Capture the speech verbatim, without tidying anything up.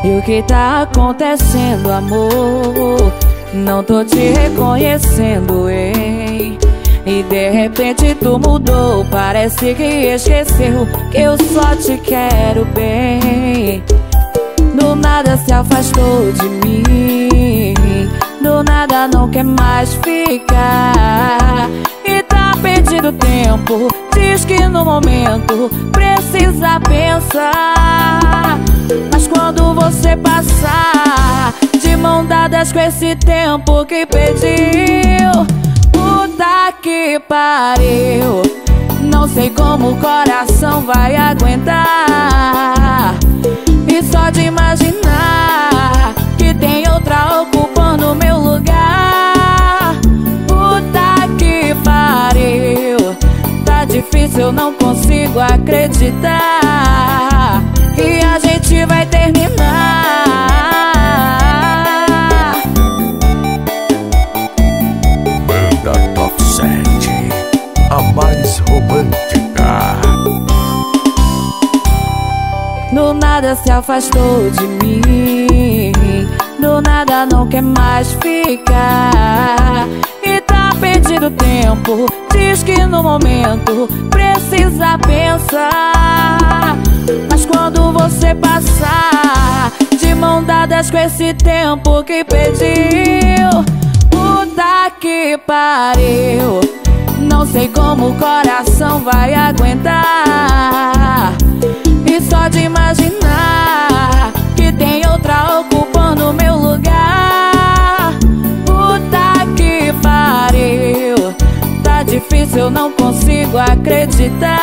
E o que tá acontecendo, amor? Não tô te reconhecendo, hein? E de repente tu mudou, parece que esqueceu que eu só te quero bem. Do nada se afastou de mim, do nada não quer mais ficar. E tá perdendo tempo, diz que no momento precisa pensar. Mas quando você passar de mão dadas com esse tempo que pediu, puta que pariu, não sei como o coração vai aguentar. E só de imaginar que tem outra ocupando meu lugar, puta que pariu, tá difícil, eu não consigo acreditar que a gente vai terminar. Banda Top sete, a mais romântica. Do nada se afastou de mim, do nada não quer mais ficar. E tá perdendo tempo, diz que no momento precisa pensar. Mas quando você passar de mão dadas com esse tempo que pediu, puta que pariu, não sei como o coração vai aguentar. E só de imaginar que tem outra ocupando meu lugar, puta que pariu, tá difícil, eu não consigo acreditar